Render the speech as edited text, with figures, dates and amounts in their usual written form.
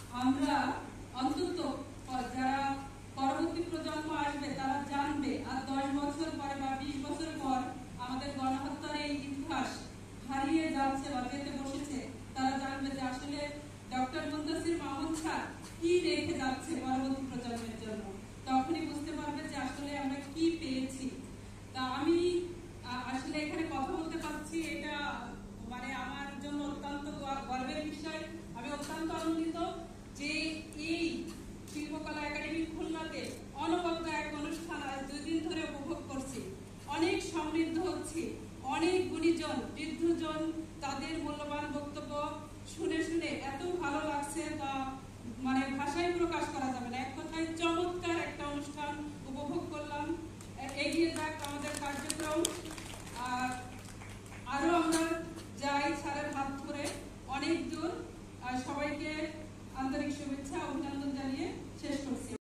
আমরা অন্তত যারা পরবর্তী প্রজন্ম আসবে তারা জানবে, আর 10 বছর পরে বা 20 বছর পর আমাদের গণহত্যার এই ইতিহাস হারিয়ে যাচ্ছে বা যেতে বসেছে, তারা জানবে যে আসলে ডক্টর মুনতাসির মামুন স্যার কি রেখে যাচ্ছে পরবর্তী প্রজন্মের জন্য। তখনই বুঝতে পারবে যে আসলে আমরা কি পেয়েছি। তা আমি আসলে এখানে কথা বলতে পারছি, এটা মানে আমার জন্য অত্যন্ত গর্বের বিষয়। আমি অত্যন্ত আনন্দিত যে এই শিল্পকলা একাডেমি খুলনাতে অনবদ্য এক অনুষ্ঠান আজ 2 দিন ধরে উপভোগ করছি। অনেক সমৃদ্ধ হচ্ছে, অনেক গুণীজন বৃদ্ধজন তাদের মূল্যবান বক্তব্য শুনে শুনে এত ভালো লাগছে, তা মানে ভাষায় প্রকাশ করা যাবে না। এক কথায় চমৎকার একটা অনুষ্ঠান উপভোগ করলাম। এগিয়ে যাক আমাদের কার্যক্রম।